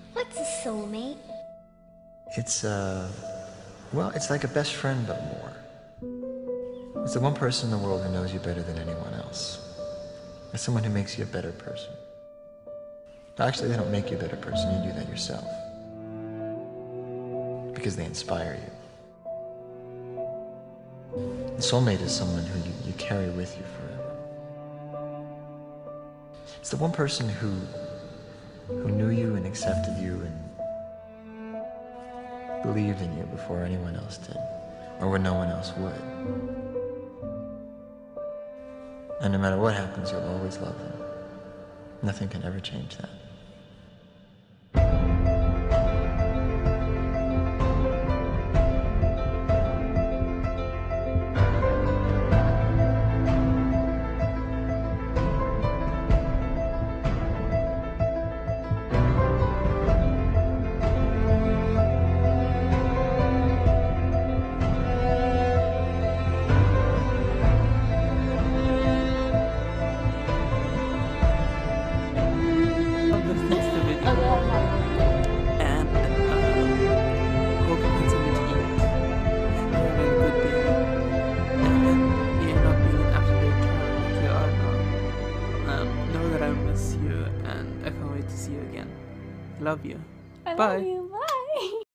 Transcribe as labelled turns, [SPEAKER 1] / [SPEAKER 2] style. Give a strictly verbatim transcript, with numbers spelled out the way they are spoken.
[SPEAKER 1] What's a soulmate?
[SPEAKER 2] It's, uh, well, it's like a best friend, but more. It's the one person in the world who knows you better than anyone else. It's someone who makes you a better person. Actually, they don't make you a better person, you do that yourself. Because they inspire you. A soulmate is someone who you, you carry with you forever. It's the one person who, who knew you and accepted you and believed in you before anyone else did, or when no one else would. And no matter what happens, you'll always love them. Nothing can ever change that.
[SPEAKER 3] Love you.
[SPEAKER 4] I
[SPEAKER 3] Bye.
[SPEAKER 4] love you.